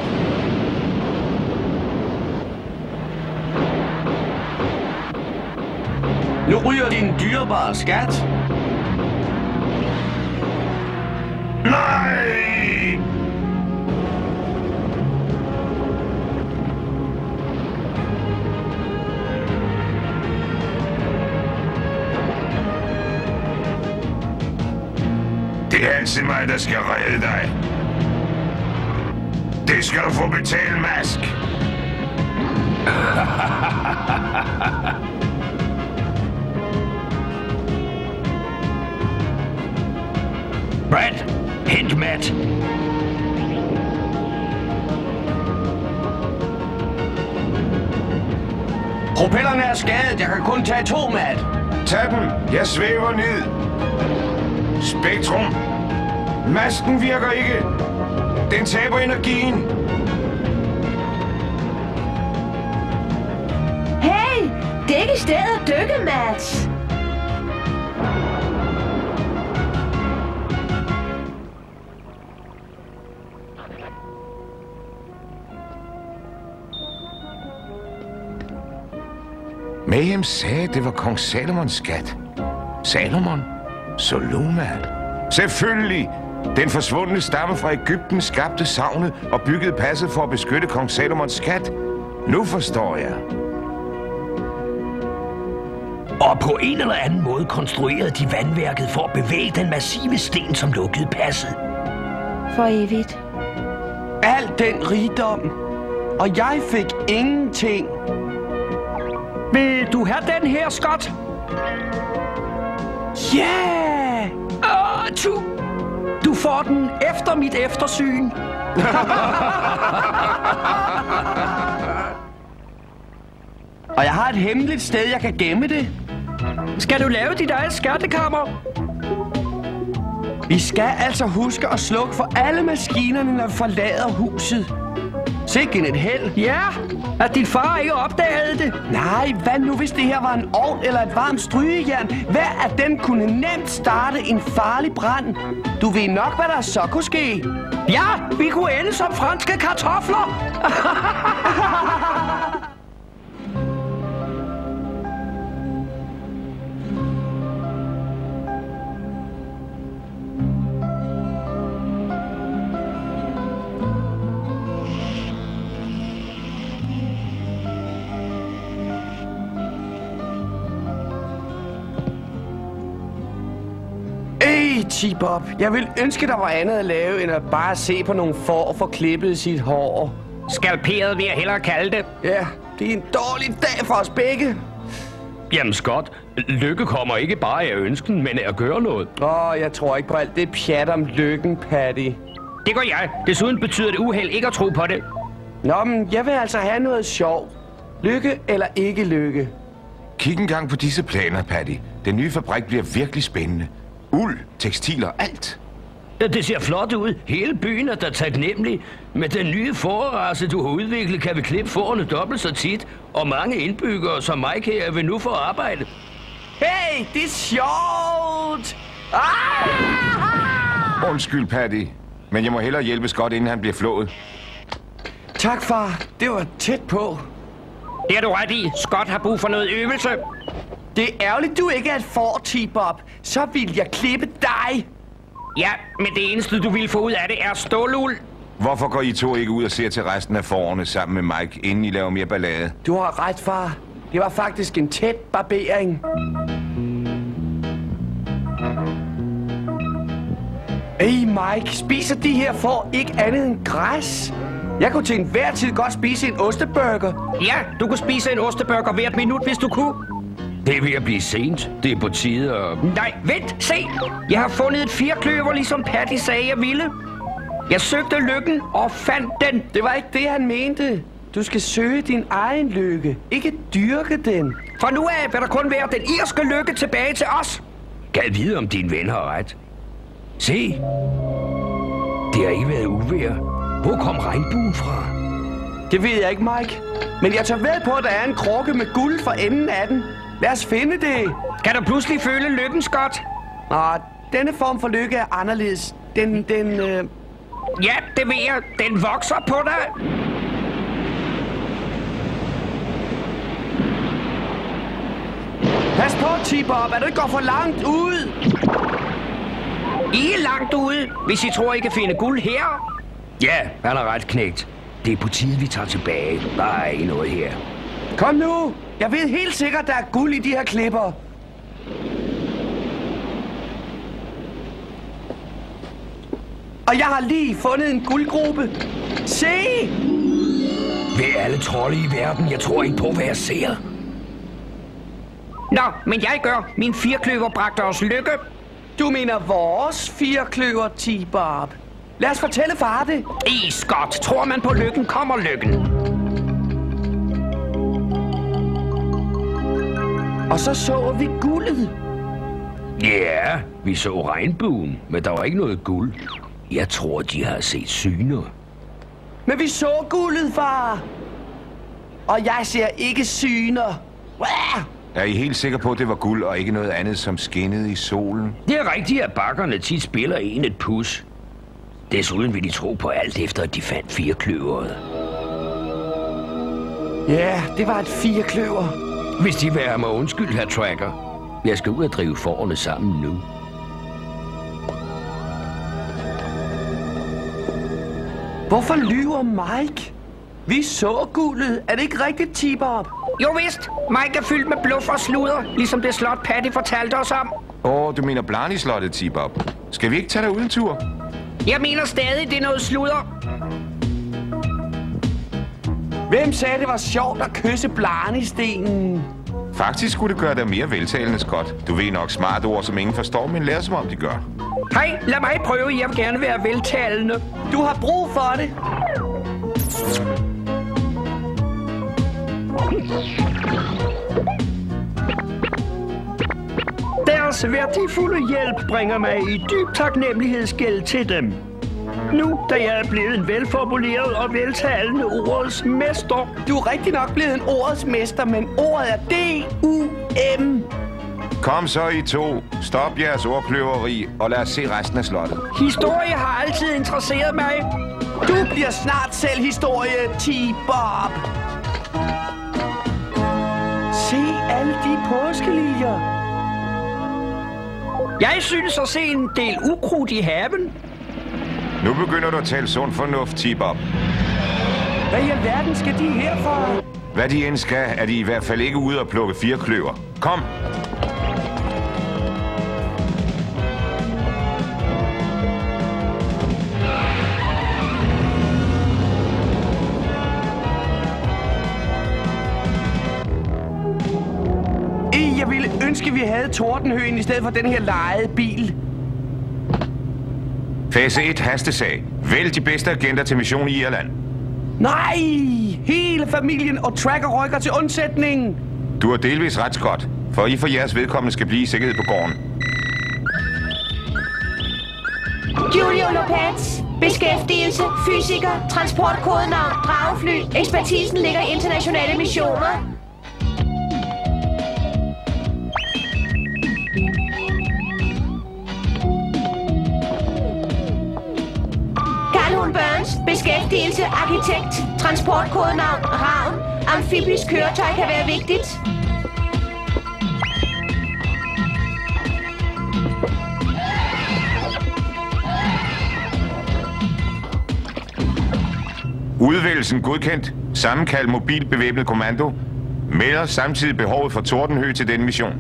S2: Nu ryger din dyrebare skat.
S3: Nej! Det er altid mig, der skal redde dig. Det skal du få betalt, Mask.
S1: Brad, hent Matt.
S2: Propellerne er skadet. Jeg kan kun tage to, Matt.
S6: Tag den. Jeg svæver ned. Spektrum. Masken virker ikke. Den taber energien.
S5: Hey, det er ikke stedet at dykke, Mads.
S6: Mayhem sagde, det var kong Salomons skat. Salomon? Soloma? Selvfølgelig! Den forsvundne stamme fra Egypten skabte savnet og byggede passet for at beskytte kong Salomons skat. Nu forstår jeg.
S1: Og på en eller anden måde konstruerede de vandværket for at bevæge den massive sten, som lukkede passet.
S8: For evigt.
S2: Al den rigdom. Og jeg fik ingenting.
S1: Vil du have den her, Scott?
S2: Ja! Yeah!
S1: Åh, tu! Du får den efter mit eftersyn.
S2: Og jeg har et hemmeligt sted, jeg kan gemme det.
S1: Skal du lave dit eget skattekammer?
S2: Vi skal altså huske at slukke for alle maskinerne, når vi forlader huset. Sikken et held.
S1: Ja, at din far ikke opdagede det.
S2: Nej, hvad nu hvis det her var en ovn eller et varmt strygejern? Hver af dem kunne nemt starte en farlig brand. Du ved nok, hvad der så kunne ske.
S1: Ja, vi kunne ende som franske kartofler.
S2: T-Bob, jeg vil ønske, der var andet at lave, end at bare se på nogle får og få klippet sit hår.
S1: Skalperet vil jeg hellere kalde det.
S2: Ja, det er en dårlig dag for os begge.
S1: Jamen Scott, lykke kommer ikke bare af ønsken, men af at gøre noget.
S2: Åh, oh, jeg tror ikke på alt det pjat om lykken, Patty.
S1: Det gør jeg. Desuden betyder det uheld ikke at tro på det.
S2: Nå, men jeg vil altså have noget sjov. Lykke eller ikke lykke.
S6: Kig engang på disse planer, Patty. Den nye fabrik bliver virkelig spændende. Uld, tekstiler, alt.
S1: Ja, det ser flot ud. Hele byen er da taknemmelig. Med den nye fårerace, du har udviklet, kan vi klippe fårene dobbelt så tit. Og mange indbyggere som mig her vil nu få arbejde.
S2: Hey, det er sjovt! Ah!
S6: Undskyld, Patty. Men jeg må hellere hjælpe Scott, inden han bliver flået.
S2: Tak, far. Det var tæt på.
S1: Det er du ret i. Scott har brug for noget øvelse.
S2: Det er ærgerligt, du ikke er et får, T-Bob. Så vil jeg klippe dig.
S9: Ja, men det eneste, du vil få ud af det, er stålul.
S6: Hvorfor går I to ikke ud og ser til resten af fårene sammen med Mike, inden I laver mere ballade?
S2: Du har ret, far. Det var faktisk en tæt barbering. Hey, Mike, spiser de her får ikke andet end græs? Jeg kunne til enhver tid godt spise en osteburger.
S9: Ja, du kunne spise en osteburger hvert minut, hvis du kunne.
S4: Det er ved at blive sent. Det er på tide at...
S9: Nej, vent, se! Jeg har fundet et firkløver, ligesom Patty sagde, jeg ville. Jeg søgte lykken og fandt den.
S2: Det var ikke det, han mente. Du skal søge din egen lykke, ikke dyrke den.
S9: For nu af vil der kun være den irske lykke tilbage til os.
S4: Gad vide, om din ven har ret. Se! Det har ikke været uvejr. Hvor kom regnbuen fra?
S2: Det ved jeg ikke, Mike. Men jeg tør ved på, at der er en krukke med guld for enden af den. Lad os finde det.
S9: Kan du pludselig føle lykken, Scott?
S2: Ah, denne form for lykke er anderledes. Den, den, øh...
S9: Ja, det ved jeg. Den vokser på dig.
S2: Pas på, T-Bob, at du ikke går for langt ud.
S9: I er langt ude, hvis I tror, I kan finde guld her.
S4: Ja, han har ret, knægt. Det er på tide, vi tager tilbage. Der er ikke noget her.
S2: Kom nu! Jeg ved helt sikkert, der er guld i de her klipper. Og jeg har lige fundet en guldgruppe. Se!
S4: Ved alle trolde i verden, jeg tror ikke på, hvad jeg ser.
S9: Nå, men jeg gør. Min firkløver bragte os lykke.
S2: Du mener vores firkløver, T-Bob. Lad os fortælle far det.
S9: I, Scott. Tror man på lykken, kommer lykken.
S2: Og så så vi guldet.
S4: Ja, vi så regnbuen, men der var ikke noget guld. Jeg tror, de har set syner.
S2: Men vi så guldet, far. Og jeg ser ikke syner. Wah!
S6: Er I helt sikre på, at det var guld og ikke noget andet, som skinnede i solen?
S4: Det er rigtigt, at bakkerne tit spiller en et pus. Desuden vil de tro på alt efter, at de fandt firkløveret.
S2: Ja, det var et firkløver.
S4: Hvis de vil have mig undskyld, herr Tracker. Jeg skal ud og drive fårene sammen nu.
S2: Hvorfor lyver Mike? Vi så guldet. Er det ikke rigtigt, T-Bob?
S9: Jo vist. Mike er fyldt med bluff og sludder, ligesom det slot Patty fortalte os om.
S6: Åh, oh, du mener Blarney-slottet, T-Bob. Skal vi ikke tage dig uden tur?
S9: Jeg mener stadig, det er noget sludder.
S2: Hvem sagde, det var sjovt at kysse Blarney-stenen?
S6: Faktisk skulle det gøre dig mere veltalende, Scott. Du ved nok smarte ord, som ingen forstår, men lærer som om de gør.
S9: Hej, lad mig prøve. Jeg vil gerne være veltalende.
S2: Du har brug for det.
S1: Deres værdifulde hjælp bringer mig i dyb taknemmelighedsgæld til dem. Nu, da jeg er blevet en velformuleret og veltalende ordets mester.
S2: Du er rigtig nok blevet en ordets mester, men ordet er D U M.
S6: Kom så, I to. Stop jeres ordkløveri, og lad os se resten af slottet.
S9: Historie har altid interesseret mig.
S2: Du bliver snart selv historie, T-Bob. Se alle de påskeliljer.
S9: Jeg synes at se en del ukrudt i haven.
S6: Nu begynder du at tale sund fornuft, T-Bob.
S2: Hvad i alverden skal de her for?
S6: Hvad de end skal, er de i hvert fald ikke ude at plukke firkløver. Kom!
S2: Jeg ville ønske, vi havde Tordenhøen i stedet for den her lejede bil.
S6: Fase et, hastesag. Vælg de bedste agenter til mission i Irland.
S2: Nej! Hele familien og Tracker rykker til undsætning.
S6: Du har delvis ret, Scott, for I for jeres vedkommende skal blive i sikkerhed på gården.
S5: Julio Lopez. Beskæftigelse, fysiker, transportkodenavn, dragefly. Ekspertisen ligger i internationale missioner. Beskæftigelse, arkitekt, transportkodenavn, ravn, amfibisk køretøj kan være vigtigt.
S6: Udvælgelsen godkendt. Sammenkald mobil bevæbnet kommando. Melder samtidig behovet for Tordenhø til den mission.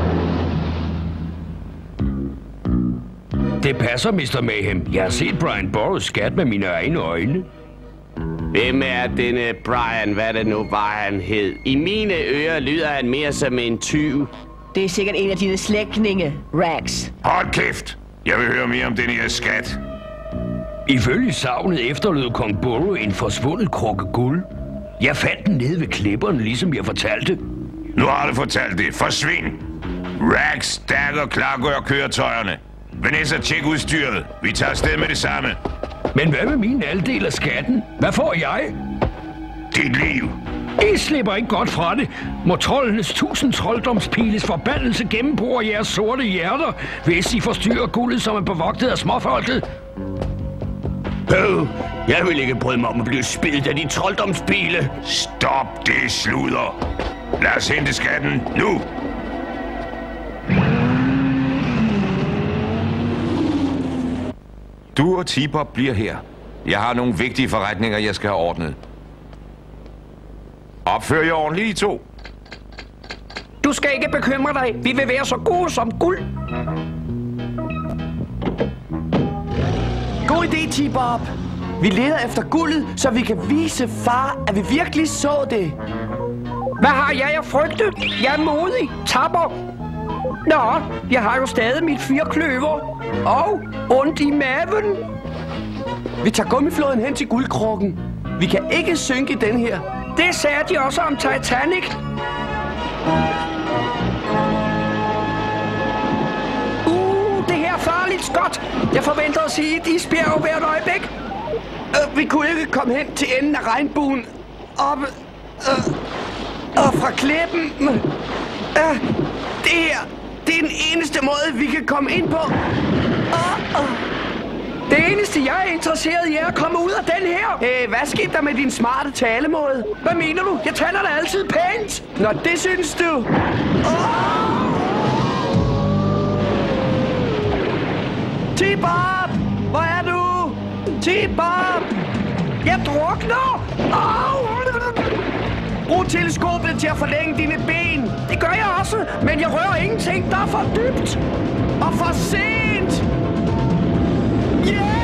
S1: Det passer, mister Mayhem. Jeg har set Brian Burrows skat med mine egne øjne.
S4: Hvem er denne Brian, hvad det nu var han hed? I mine ører lyder han mere som en tyv.
S8: Det er sikkert en af dine slægtninge, Rax.
S6: Hold kæft! Jeg vil høre mere om den her skat.
S1: Ifølge savnet efterlod kong Burrow en forsvundet krukke guld. Jeg fandt den nede ved klipperne, ligesom jeg fortalte.
S3: Nu har du fortalt det. Forsvind! Rax, Dagger, klargør køretøjerne. Vanessa, tjek udstyret. Vi tager afsted med det samme.
S1: Men hvad med min andel af skatten? Hvad får jeg?
S3: Dit liv.
S1: I slipper ikke godt fra det. Må troldenes tusind trolddomspiles forbandelse gennembore jeres sorte hjerter, hvis I forstyrrer guldet, som er bevogtet af småfolket.
S4: Øh, jeg vil ikke bryde mig om at blive spildt af de trolddomspile.
S3: Stop det sludder. Lad os hente skatten nu.
S6: Du og T-Bob bliver her. Jeg har nogle vigtige forretninger, jeg skal have ordnet. Opfør jer ordentligt, I to.
S9: Du skal ikke bekymre dig. Vi vil være så gode som guld.
S10: God idé, T-Bob. Vi leder efter guldet, så vi kan vise far, at vi virkelig så det.
S9: Hvad har jeg at frygte? Jeg er modig, tapper. Nå, jeg har jo stadig mit firkløver. Og ondt i maven.
S10: Vi tager gummiflåden hen til guldkrukken. Vi kan ikke synke den her.
S9: Det sagde de også om Titanic. Uh, det her er farligt, Scott. Jeg forventer at sige et isbjerg hvert øjeblik.
S10: Uh, vi kunne ikke komme hen til enden af regnbuen. Oppe... Uh, og fra klippen. Uh, det her... Det er den eneste måde, vi kan komme ind på. Uh, uh.
S9: Det eneste, jeg er interesseret i, er at komme ud af den her.
S10: Hey, hvad skete der med din smarte talemåde?
S9: Hvad mener du? Jeg taler da altid pænt.
S10: Nå, det synes du. Oh! T-Bob! Hvor er du? T-Bob!
S9: Jeg drukner!
S10: Oh! Brug teleskopet til at forlænge dine ben.
S9: Det gør jeg også, men jeg rører ingenting, der er for dybt.
S10: Og for sent! Yeah!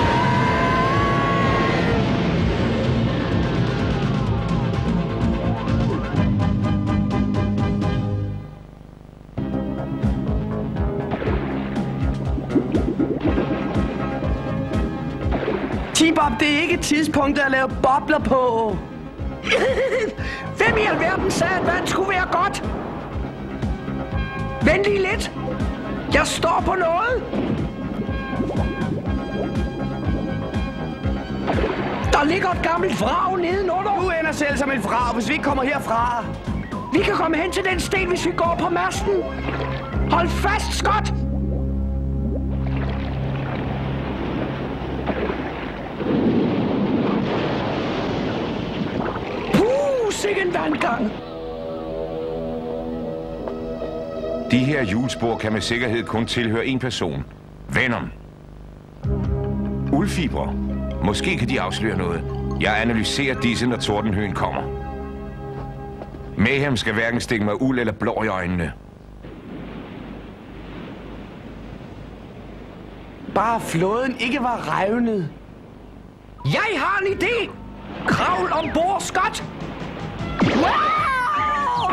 S10: T-Bob, det er ikke tidspunktet at lave bobler på.
S9: Hvem i alverden sagde, at vand skulle være godt? Vent lige lidt. Jeg står på noget. Der ligger et gammelt vrag nedenunder.
S10: Du ender selv som et vrag, hvis vi ikke kommer herfra.
S9: Vi kan komme hen til den sten, hvis vi går på masten. Hold fast, Scott. Sikke en vandgang.
S6: De her hjulspor kan med sikkerhed kun tilhøre en person. Venom. Uldfibre. Måske kan de afsløre noget. Jeg analyserer disse, når Tordenhøen kommer. Mayhem skal hverken stikke mig uld eller blå i øjnene.
S10: Bare flåden ikke var revnet.
S9: Jeg har en idé. Kravl ombord, Scott. Wow!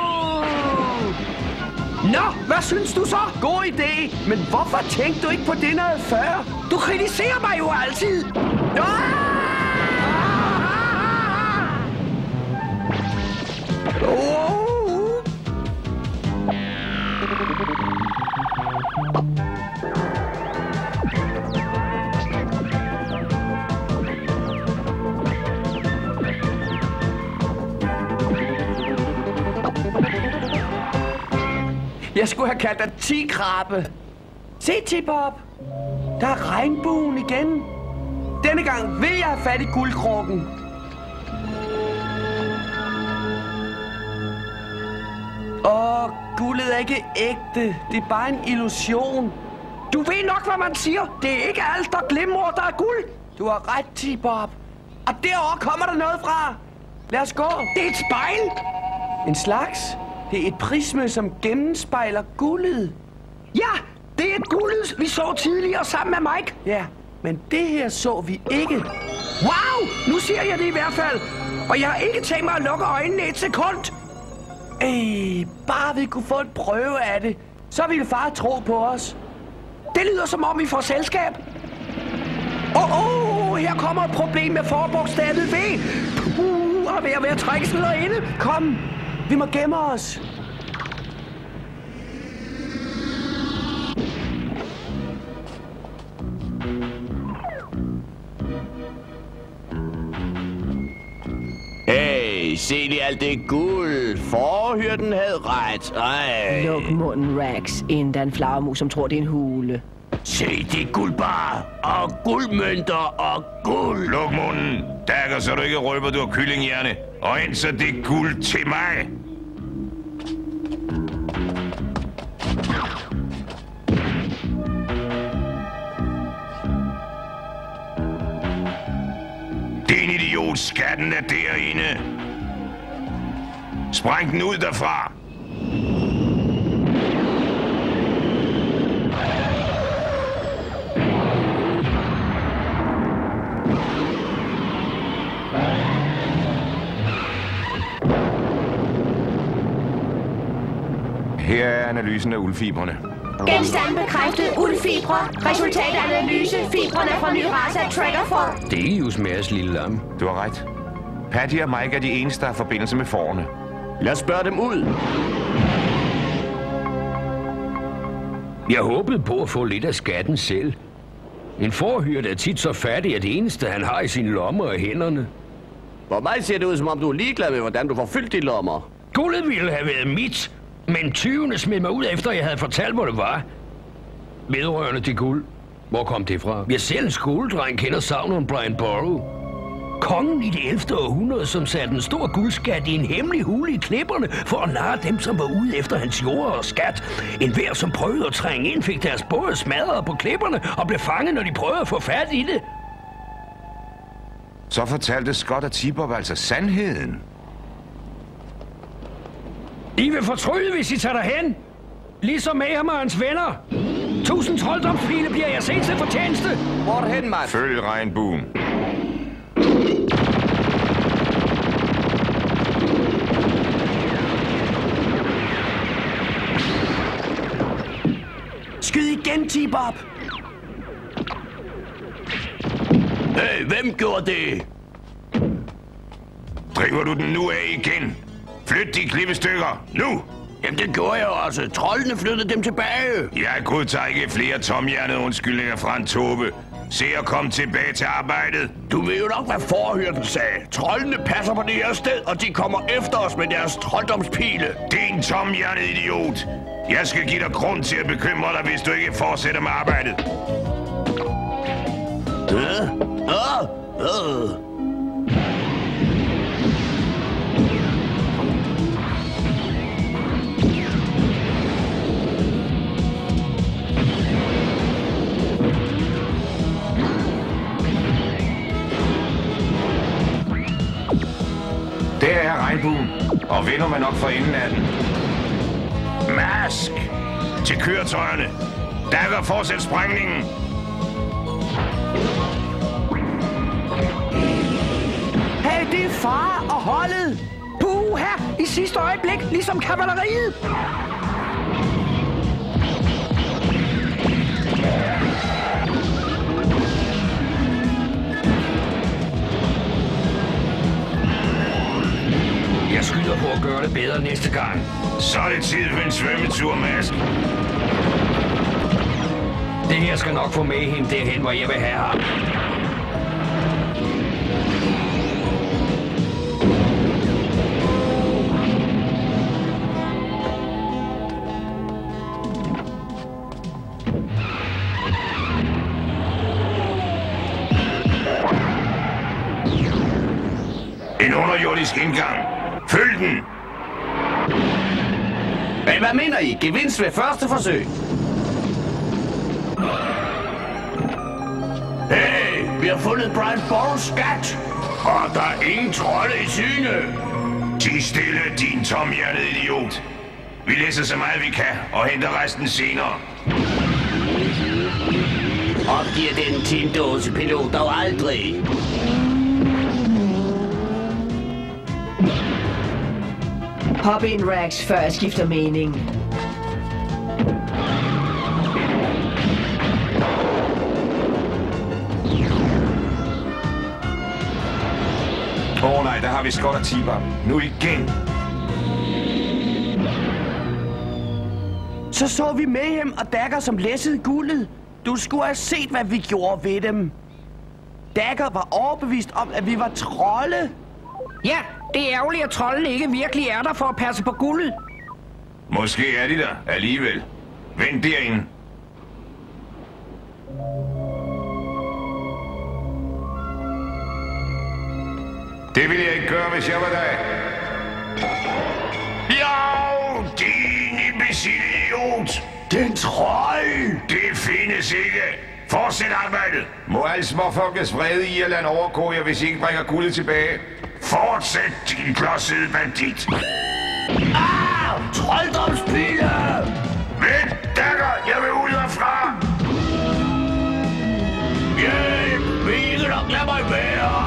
S9: Nå, hvad synes du så?
S10: God idé, men hvorfor tænkte du ikke på det noget før?
S9: Du kritiserer mig jo altid.
S10: Ah! Oh! Jeg skulle have kaldt dig tigrabbe. Se, T-Bob. Der er regnbuen igen. Denne gang vil jeg have fat i guldkrukken. Åh, guldet er ikke ægte. Det er bare en illusion.
S9: Du ved nok, hvad man siger. Det er ikke alt, der glimrer, der er guld.
S10: Du har ret, T-Bob. Og derovre kommer der noget fra. Lad os gå.
S9: Det er et spejl.
S10: En slags. Det er et prisme, som gennemspejler guldet.
S9: Ja, det er et guldet, vi så tidligere sammen med Mike.
S10: Ja, men det her så vi ikke.
S9: Wow, nu ser jeg det i hvert fald. Og jeg har ikke tænkt mig at lukke øjnene et sekund.
S10: Ej, bare vi kunne få en prøve af det, så ville far tro på os.
S9: Det lyder som om vi får selskab. Åh, oh, oh, her kommer et problem med forbogstavet V. Puh, og ved at være trækkes derinde.
S10: Kom, vi må gemme os.
S4: Hey, se lige alt det guld. Forhyrden havde ret. Ej.
S8: Luk munden, Rax, inden der er en flagermus, som tror, det er en hule.
S4: Se, det er guldbar og guldmønter og guld.
S3: Luk munden, Dagger, så du ikke røber, du har kyllinghjerne. Og indser det guld til mig. Din idiot, skatten er derinde. Spræng den ud derfra.
S6: Her er analysen af uldfibrene.
S5: Genstand bekræftet uldfibre. Resultatanalyse. Fibrene fra ny race af triggerfor.
S2: Det er jo smærs lille lam.
S6: Du har ret. Patty og Mike er de eneste, der har forbindelse med fårene.
S4: Lad os spørge dem ud.
S2: Jeg håbede på at få lidt af skatten selv. En forhyrt er tit så fattig, at det eneste, han har i sine lommer, er hænderne.
S4: For mig ser det ud, som om du er ligeglad med, hvordan du får fyldt de lommer.
S2: Guldet ville have været mit, men tyvene smed mig ud, efter jeg havde fortalt, hvor det var. Vedrørende det guld. Hvor kom det fra? Jeg selv en skoledreng kender savnet om Brian Boru. Kongen i det ellevte århundrede, som satte en stor guldskat i en hemmelig hule i klipperne for at narre dem, som var ude efter hans jord og skat. En hver, som prøvede at trænge ind, fik deres både smadret på klipperne og blev fanget, når de prøvede at få fat i det.
S6: Så fortalte Scott og T-Bob altså sandheden.
S9: I vil fortryde, hvis I tager derhen. Ligesom med ham og hans venner. Tusind trolddomspile bliver jeres eneste fortjeneste.
S4: Hvorhen, mand?
S6: Følg regnbuen.
S10: Skyd igen, T-Bob.
S4: Hey, hvem gjorde det?
S3: Driver du den nu af igen? Flyt de klippestykker, nu!
S4: Jamen, det gjorde jeg også. Troldene flyttede dem tilbage.
S3: Jeg godtager ikke flere tomhjernede undskyldninger fra en tåbe. Se at komme tilbage til arbejdet.
S4: Du ved jo nok, hvad forhyrten sagde. Troldene passer på det her sted, og de kommer efter os med deres trolddomspile.
S3: Din tomhjernede idiot. Jeg skal give dig grund til at bekymre dig, hvis du ikke fortsætter med arbejdet.
S4: Øh? Øh? Øh?
S6: Der er regnbuen, og vinder man nok for enden af den.
S3: Mask! Til køretøjerne. Dagger, fortsæt sprængningen.
S10: Hey, det er far og holdet.
S9: Puha! I sidste øjeblik, ligesom kavaleriet. Jeg skyder på at gøre det bedre næste gang.
S3: Så er det tid for en svømmetur, Mask.
S2: Det her skal nok få med hende derhen, hvor jeg vil have ham.
S3: En underjordisk indgang. Følg den!
S4: Men hvad mener I? Gevinst ved første forsøg? Hey, vi har fundet Brian Borus skat!
S3: Og der er ingen trolde i syne. Ti stille, din tomhjertede idiot. Vi læser så meget vi kan og henter resten senere.
S4: Opgiver den tindåse pilot dog aldrig.
S8: Hop ind, Rax, før jeg skifter mening.
S6: Åh oh, nej, der har vi Scott og T-Bop. Nu igen.
S10: Så så vi Mayhem og Dagger, som læssede guldet. Du skulle have set, hvad vi gjorde ved dem. Dagger var overbevist om, at vi var trolde.
S9: Ja, det er ærgerligt, at troldene ikke virkelig er der for at passe på guldet.
S3: Måske er de der alligevel. Vent derinde.
S6: Det ville jeg ikke gøre, hvis jeg var dig.
S3: Jo, din imbecile idiot.
S1: Den trold!
S3: Det findes ikke. Fortsæt arbejdet.
S6: Må alle småfolkets vrede i Irland overgå jer, hvis I ikke bringer guldet tilbage?
S3: Fortsæt, din klodsede bandit.
S1: Ah! Trolddomspile!
S3: Vent, Dagger, jeg vil ud herfra.
S1: Hjælp! Ikke nok, lad mig være!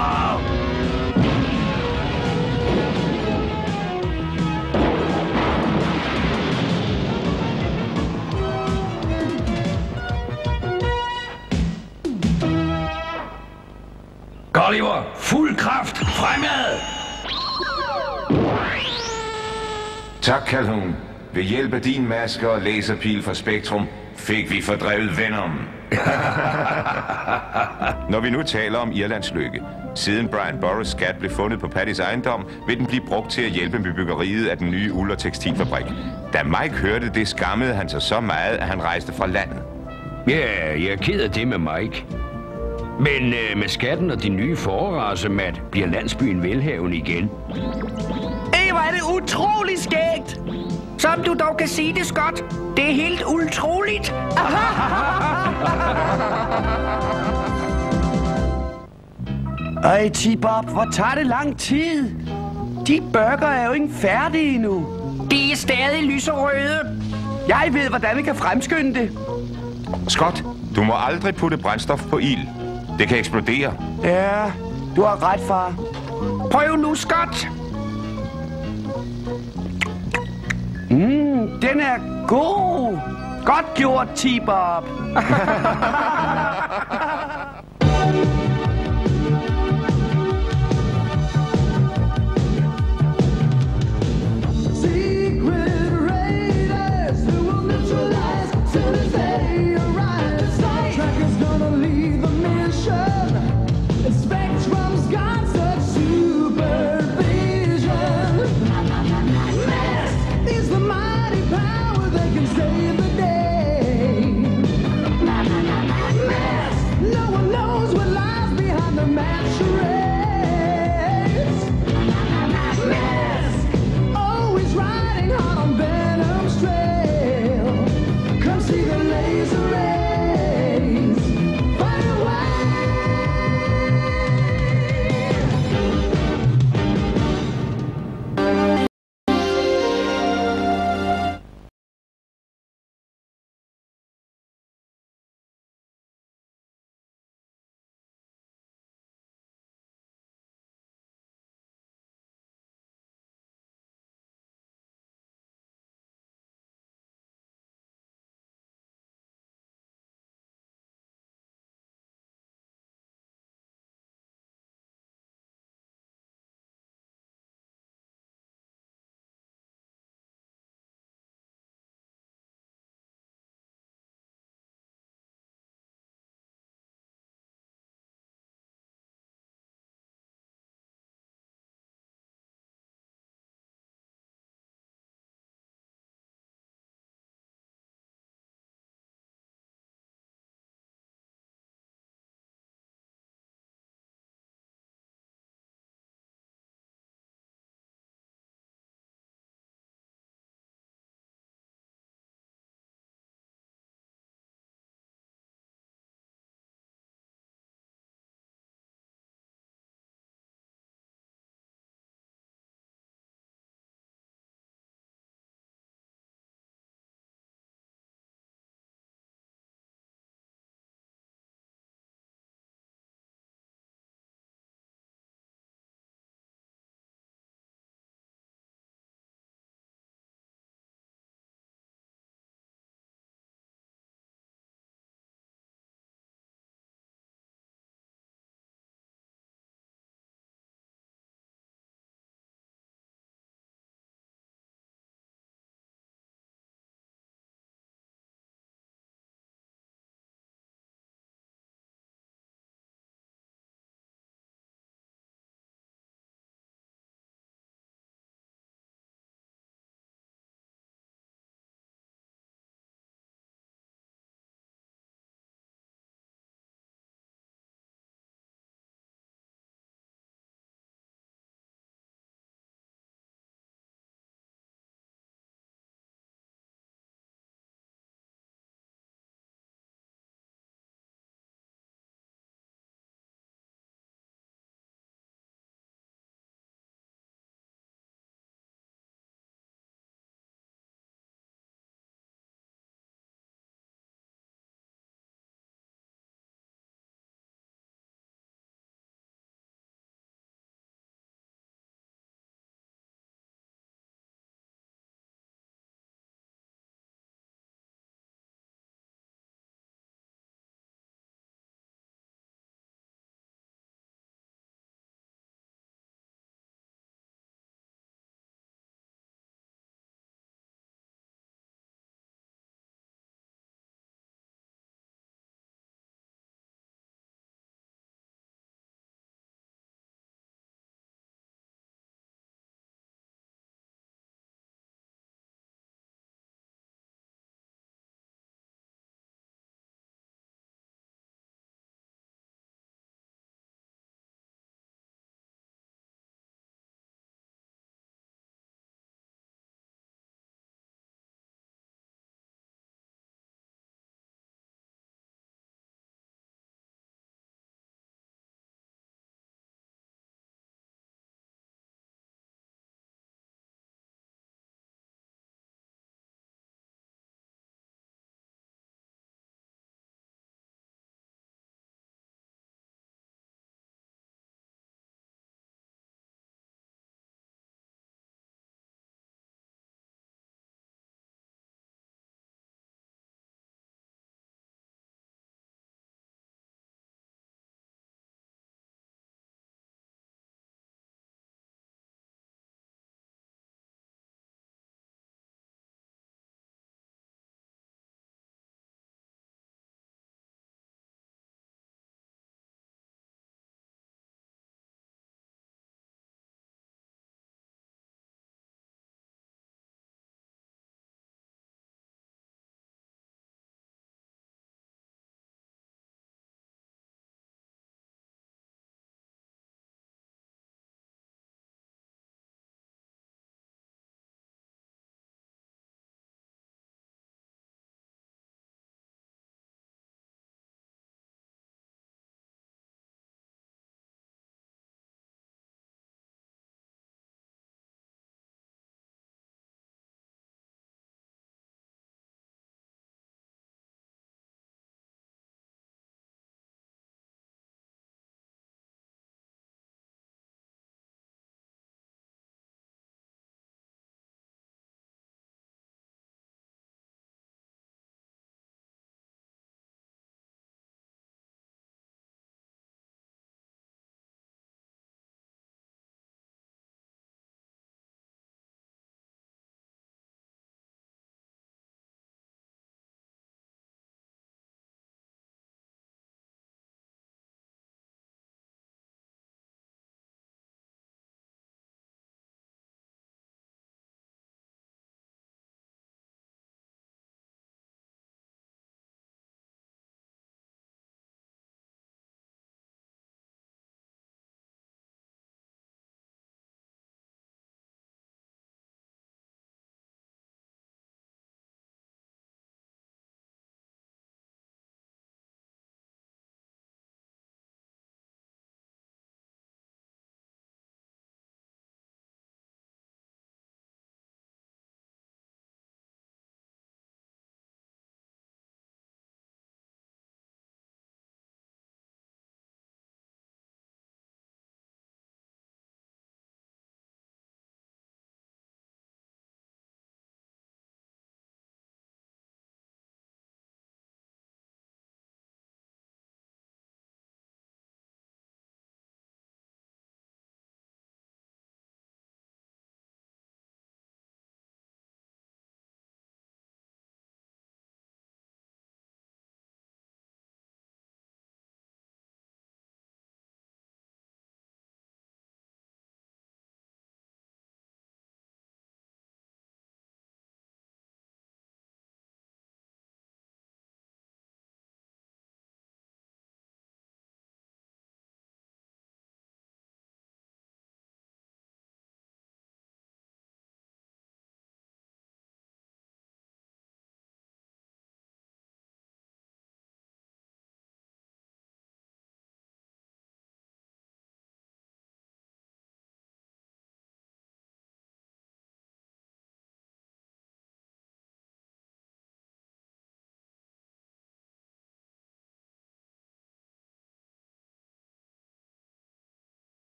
S1: Gulliver, fuld kraft, fremad!
S6: Tak, Calhoun. Ved hjælp af din maske og laserpil fra Spektrum fik vi fordrevet Venom. Når vi nu taler om Irlands lykke. Siden Brian Burrows skat blev fundet på Pattys ejendom, vil den blive brugt til at hjælpe med byggeriet af den nye uld- og tekstilfabrik. Da Mike hørte det, skammede han sig så meget, at han rejste fra landet.
S2: Ja, jeg er ked af det med Mike. Men øh, med skatten og de nye forraser, Matt, bliver landsbyen velhavende igen.
S10: Ej, hvor er det utrolig skægt!
S9: Som du dog kan sige det, Scott. Det er helt utroligt.
S10: Ej, T-Bop, hvor tager det lang tid? De burger er jo ikke færdige endnu.
S9: De er stadig lyserøde.
S10: Jeg ved, hvordan vi kan fremskynde det.
S6: Scott, du må aldrig putte brændstof på ild. Det kan eksplodere.
S10: Ja, du har ret, far.
S9: Prøv nu, Scott.
S10: Mm, den er god. Godt gjort, T-Bop.